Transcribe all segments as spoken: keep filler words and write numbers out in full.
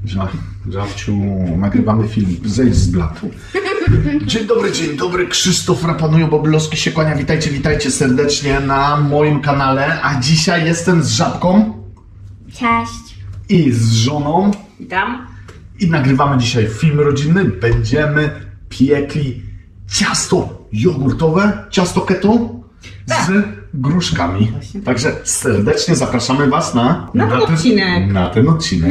Żabciu, nagrywamy film, zejdź z blatu. Dzień dobry, dzień dobry, Krzysztof Rapanujo-Bobylowski się kłania, witajcie, witajcie serdecznie na moim kanale, a dzisiaj jestem z Żabką. Cześć. I z żoną. Witam. I nagrywamy dzisiaj film rodzinny, będziemy piekli ciasto jogurtowe, ciasto keto z gruszkami. Także serdecznie zapraszamy Was na, na, ten, na, ten, odcinek. na ten odcinek.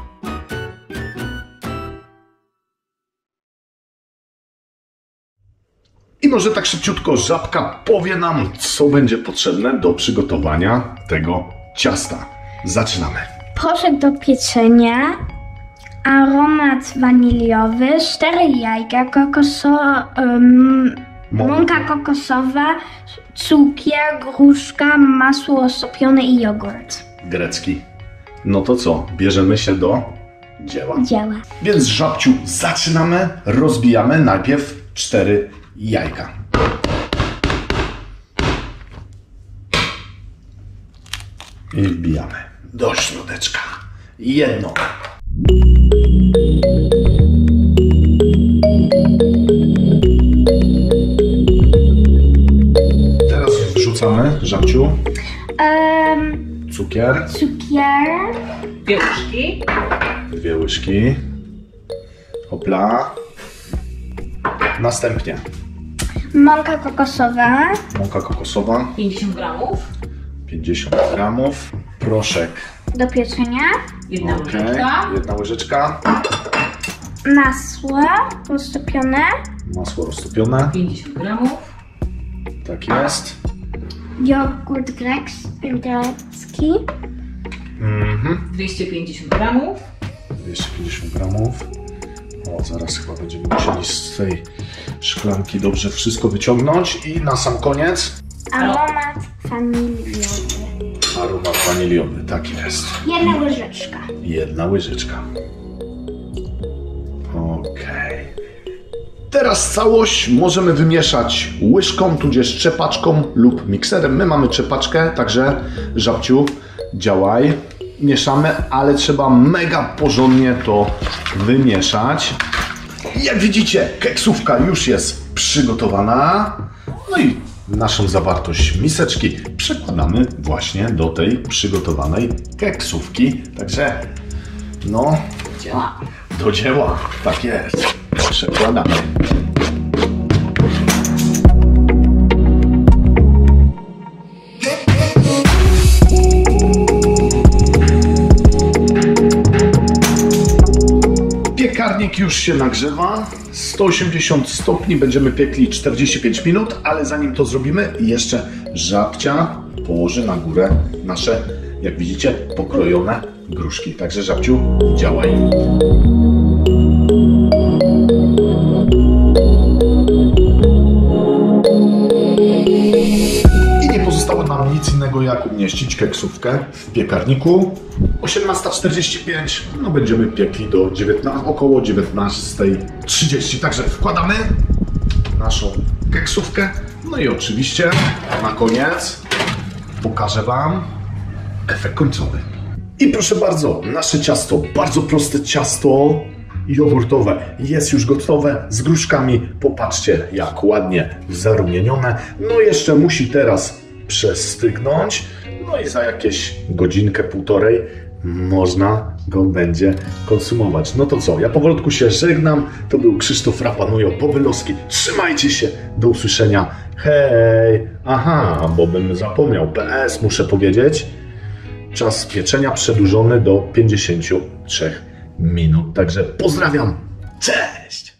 I może tak szybciutko Żabka powie nam, co będzie potrzebne do przygotowania tego ciasta. Zaczynamy. Proszek do pieczenia, aromat waniliowy, cztery jajka, kokoso, um, mąka kokosowa, cukier, gruszka, masło roztopione i jogurt. Grecki. No to co? Bierzemy się do dzieła. Działa. Więc Żabciu, zaczynamy. Rozbijamy najpierw cztery jajka. I wbijamy do środeczka. Jedno. Teraz wrzucamy, Żabciu, Um, cukier. cukier, Dwie łyżki. Dwie łyżki. Hopla. Następnie mąka kokosowa, mąka kokosowa, pięćdziesiąt gramów. pięćdziesiąt gramów, proszek. do pieczenia, Jedna Okej, łyżeczka. jedna łyżeczka, masło roztopione, masło roztopione, pięćdziesiąt gramów. tak jest. jogurt greks, grecki, Mhm. dwieście pięćdziesiąt gramów. dwieście pięćdziesiąt gramów. O, zaraz chyba będziemy musieli z tej szklanki dobrze wszystko wyciągnąć. I na sam koniec aromat waniliowy. aromat waniliowy, tak jest. Jedna łyżeczka. Jedna łyżeczka. Okej. Teraz całość możemy wymieszać łyżką, tudzież trzepaczką lub mikserem. My mamy trzepaczkę, także Żabciu, działaj. Mieszamy, ale trzeba mega porządnie to wymieszać. Jak widzicie, keksówka już jest przygotowana. No i naszą zawartość miseczki przekładamy właśnie do tej przygotowanej keksówki. Także no, Działa. do dzieła. Tak jest. Przekładamy. Piekarnik już się nagrzewa, sto osiemdziesiąt stopni, będziemy piekli czterdzieści pięć minut, ale zanim to zrobimy, jeszcze Żabcia położy na górę nasze, jak widzicie, pokrojone gruszki. Także Żabciu, działaj. I nie pozostało nam nic innego, jak umieścić keksówkę w piekarniku. osiemnasta czterdzieści pięć, no będziemy piekli do dziewiętnastej, około dziewiętnasta trzydzieści. Także wkładamy naszą keksówkę. No i oczywiście na koniec pokażę Wam efekt końcowy. I proszę bardzo, nasze ciasto, bardzo proste ciasto jogurtowe jest już gotowe z gruszkami. Popatrzcie, jak ładnie zarumienione. No jeszcze musi teraz przestygnąć. No i za jakieś godzinkę, półtorej można go będzie konsumować. No to co, ja powolutku się żegnam. To był Krzysztof Rapanujo-Bobylowski. Trzymajcie się, do usłyszenia. Hej! Aha, bo bym zapomniał. P S muszę powiedzieć. Czas pieczenia przedłużony do pięćdziesięciu trzech minut. Także pozdrawiam. Cześć!